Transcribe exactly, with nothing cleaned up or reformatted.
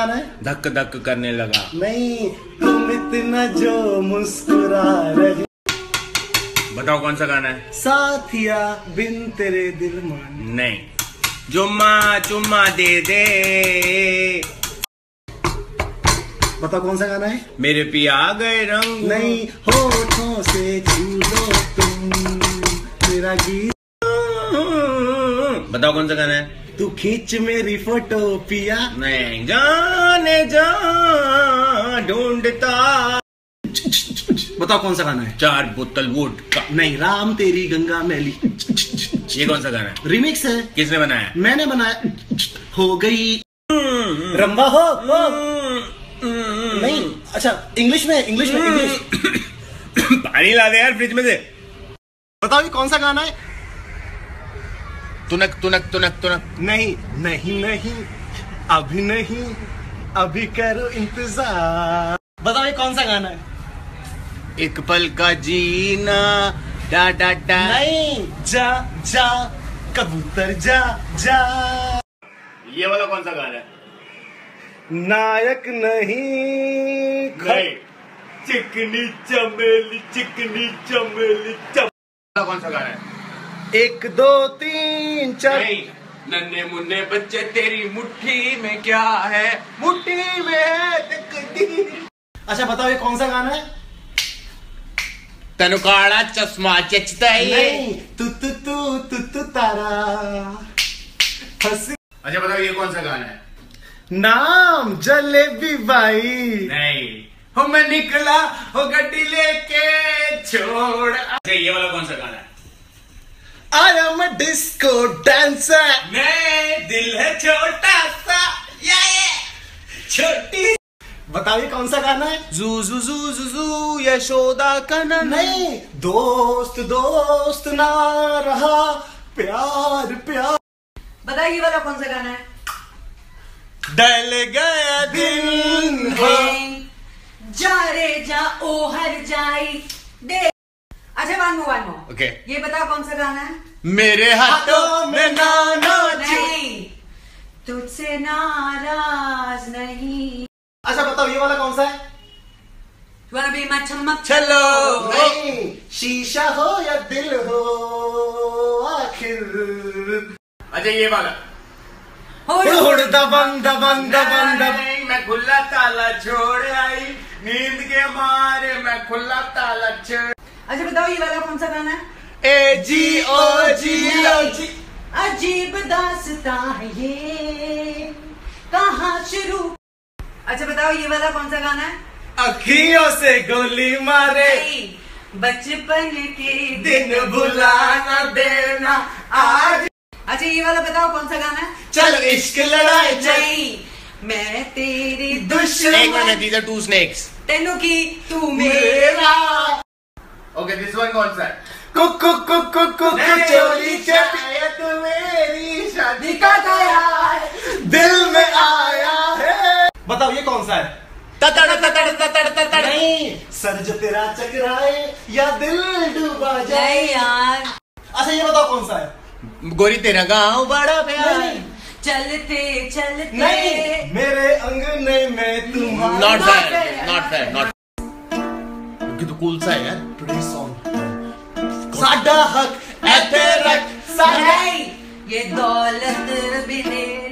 गाना है? धक धक करने लगा। नहीं, तुम इतना जो मुस्कुरा रहे। बताओ कौन सा गाना है? साथिया बिन तेरे दिल मान। नहीं, जुम्मा चुम्मा दे दे। बताओ कौन सा गाना है? मेरे पिया गए रंग। नहीं, होठों से छू लो तुम मेरा गीत। बताओ कौन सा गाना है? तू खींच मेरी फोटो पिया। नहीं, जाने जा ढूंढता। बताओ कौन सा गाना है? चार बोतल वोडका। नहीं, राम तेरी गंगा मैली। ये कौन सा गाना है? रिमिक्स है। किसने बनाया? मैंने बनाया। हो गई रंबा हो, हो। नहीं, अच्छा इंग्लिश में, इंग्लिश में, इंग्लिश। पानी ला दे यार फ्रिज में से। बताओ ये कौन सा गाना है? तुनक तुनक तुनक तुनक। नहीं नहीं नहीं, अभी नहीं, अभी करो इंतजार। बताओ ये कौन सा गाना है? एक पल का जीना डा डा डा। नहीं, जा जा कबूतर जा जा। ये वाला कौन सा गाना है? नायक नहीं, नहीं। चिकनी चमेली चिकनी चमेली चम। कौन सा गाना है? एक दो तीन चार। नहीं, नन्हे मुन्ने बच्चे तेरी मुट्ठी में क्या है? मुट्ठी में है तकदीर। अच्छा बताओ ये कौन सा गाना है? तनु काला चश्मा चचता है ये। नहीं, तू तू तू तू तू तारा हंसी। अच्छा बताओ ये कौन सा गाना है? नाम जलेबी बाई। नहीं, हो मैं निकला हो गड्डी लेके छोड़। अच्छा ये वाला कौन सा गाना है? I am a disco dancer। मैं दिल है छोटा सा ये छोटी। बताओ ये कौन सा गाना है? जू जू जू जू जू यशोदा का। नहीं, दोस्त दोस्त ना रहा प्यार प्यार। बताओ ये वाला कौन सा गाना है? डल गया दिन हो। जा रे जा ओ हर जाई दे। अच्छा one more one more. Okay, ये बताओ कौन सा गाना है? मेरे हाथों में नाना। नहीं, तुझसे नाराज नहीं। अच्छा बताओ ये वाला कौन सा है? You wanna be my चमक चलो। नहीं, शीशा हो या दिल हो आखिर। अच्छा ये वाला। हुड़ दबंग दबंग दबंग दबंग। मैं खुला ताला छोड़ आई नींद के मारे मैं खुला ताला छोड़। अच्छा बताओ ये वाला कौन सा गाना है? ए जी ओ जी ओ जी। अजीब दास्तां है ये, कहाँ शुरू। अच्छा बताओ ये वाला कौन सा गाना है? अखियों से गोली मारे। नहीं, बचपन के दिन भुलाना देना आज। अच्छा ये वाला बताओ कौन सा गाना है? चल इश्क लड़ाई चल। नहीं, मैं तेरी दुश्मन। एक minute, these are two snakes। तेनू की तू मेरा। ओके, दिस वन कौन सा है? कुकु कुकु कुकु चोली शायद मेरी शादी का गया दिल में आया है। बताओ ये कौन सा है? ततड़ ततड़ ततड़ ततड़। नहीं, सर जो तेरा चकराए या दिल डूबा जाए। नहीं यार। अच्छा ये बताओ कौन सा है? गोरी तेरा गाँव बड़ा प्यार। नहीं, चलते चलते नहीं, मेरे अंगने में तुम्हारा। Not fair, not fair, not. क्योंकि तो कूल सा है यार। टुडे सॉन्ग साडा हक ऐ ते रख साडा। नहीं, ये दौलत भी दे